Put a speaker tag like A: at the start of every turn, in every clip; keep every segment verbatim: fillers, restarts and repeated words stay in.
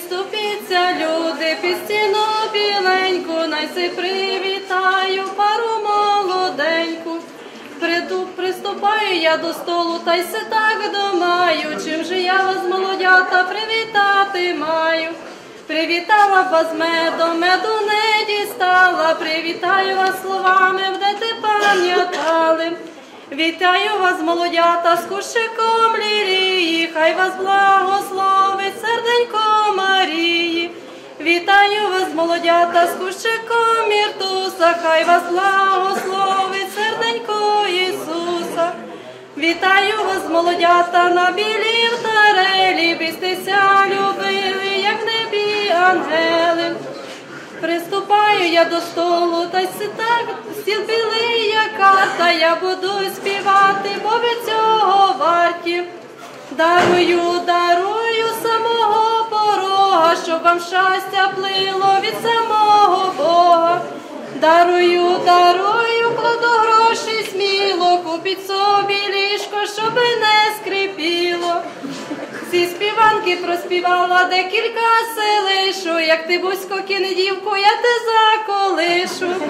A: Ступіться, люди, під стіну біленьку, найси привітаю пару молоденьку. Приду, приступаю я до столу, та й се так домаю, чим же я вас, молодята, привітати маю. Привітала вас медом, меду не дістала, привітаю вас словами, вдете пам'ятали. Вітаю вас, молодята, з кущиком лілії, хай вас благословить серденько Марії. Вітаю вас, молодята, з кущиком міртуса, хай вас благословить серденько Ісуса. Вітаю вас, молодята, на білій тарелі, бістеся любили, як в небі ангели. Приступаю я до столу, та й си так стіл білий, як карта, я буду співати, бо ви цього варті. Дарую, дарую самого порога, щоб вам щастя плило від самого Бога. Дарую, дарую, кладу гроші сміло, купіть собі ліжко, щоби не скрипіло. Ці співанки проспівала декілька селишу, як ти, Бусько, кине дівку, я те заколишу.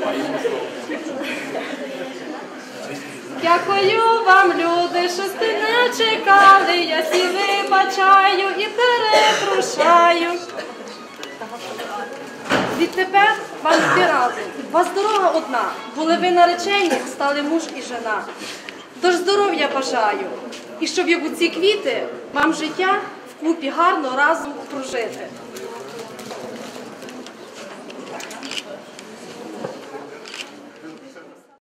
A: Дякую вам, люди, що сте не чекали, я сі вибачаю і перепрошаю. Відтепер вам йти разом, у вас дорога одна, були ви наречені, стали муж і жена. Тож здоров'я бажаю, і щоб, як у ці квіти, вам життя вкупі гарно разом прожити.